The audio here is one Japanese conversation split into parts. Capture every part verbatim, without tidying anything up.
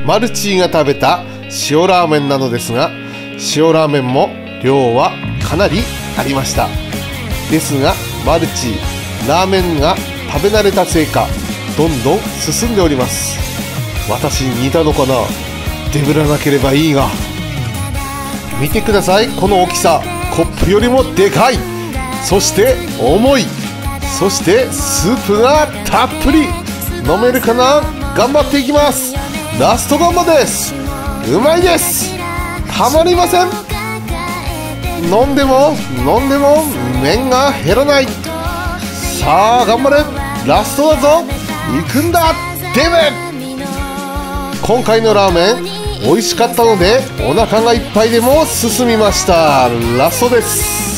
マルチーが食べた塩ラーメンなのですが、塩ラーメンも量はかなりありました。ですがマルチーラーメンが食べ慣れたせいかどんどん進んでおります。私に似たのかな。デブらなければいいが。見てください、この大きさ。コップよりもでかい、そして重い、そしてスープがたっぷり。飲めるかな。頑張っていきます。ラストガンマです。うまいです。たまりません。飲んでも飲んでも麺が減らない。さあ頑張れ、ラストだぞ。行くんだデブ。今回のラーメン美味しかったのでお腹がいっぱいでも進みました。ラストです。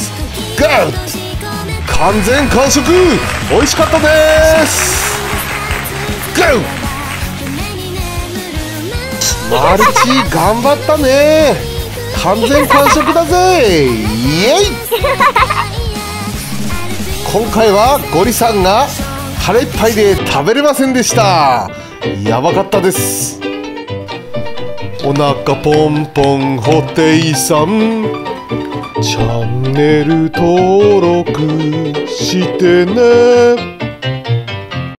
グッド完全完食。美味しかったです。グッマルチ頑張ったね。完全完食だぜ。イエイ今回はゴリさんが腹いっぱいで食べれませんでした。やばかったです。お腹ポンポンホテイさん、チャンネル登録してね。